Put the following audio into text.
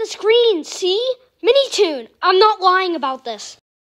the screen, see? Minitoon! I'm not lying about this.